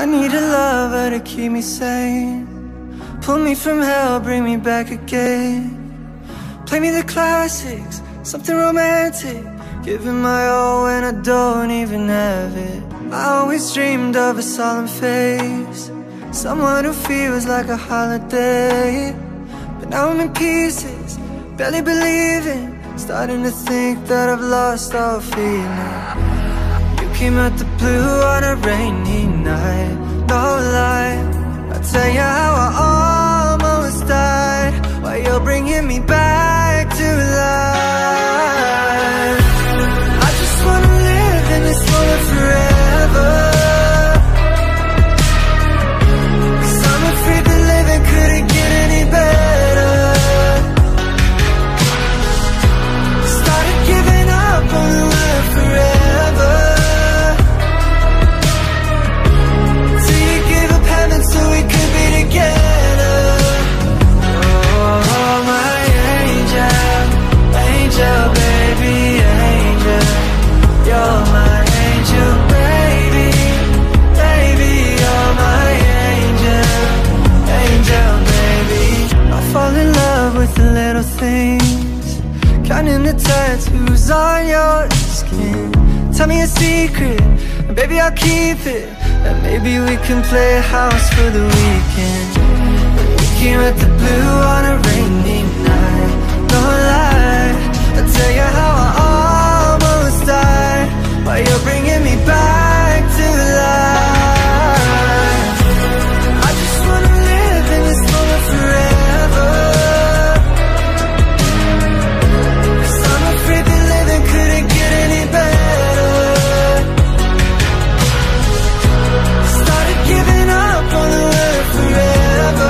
I need a lover to keep me sane, pull me from hell, bring me back again. Play me the classics, something romantic, giving my all when I don't even have it. I always dreamed of a solemn face, someone who feels like a holiday. But now I'm in pieces, barely believing, starting to think that I've lost all feeling. You came out the blue on a rainy night, no lie, I'll tell you how I almost died, while you're bringing me back to life. I just wanna live in this moment forever, 'cause I'm afraid that living couldn't get any better. Started giving up on the word forever, till you gave up heaven so we could be together. Oh, my angel, angel, baby, angel. You're my angel, baby, baby. You're my angel, angel, baby. I fall in love with the little things, counting the tattoos on your skin. Tell me a secret, and baby I'll keep it, and maybe we can play house for the weekend. We came at the blue on a rainy night, no lie, I'll tell you how I almost died, while you're bringing me back to life. I just wanna live in this moment forever, 'cause I'm afraid that living couldn't get any better. Started giving up on the word forever,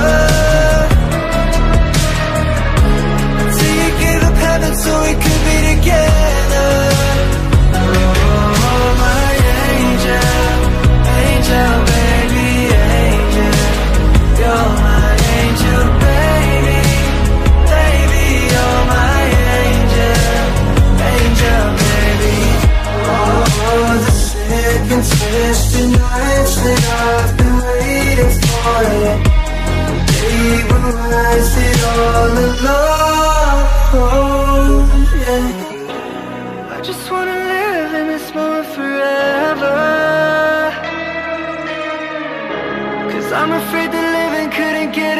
till you gave up heaven so we could be together. Oh, my angel, angel, baby, angel. You're my angel, baby, baby. You're my angel, angel, baby. Oh, the sick and twisted nights that I've been waiting for you, they were worth it all alone. Yeah, I just wanna live in this moment forever, 'cause I'm afraid that living couldn't get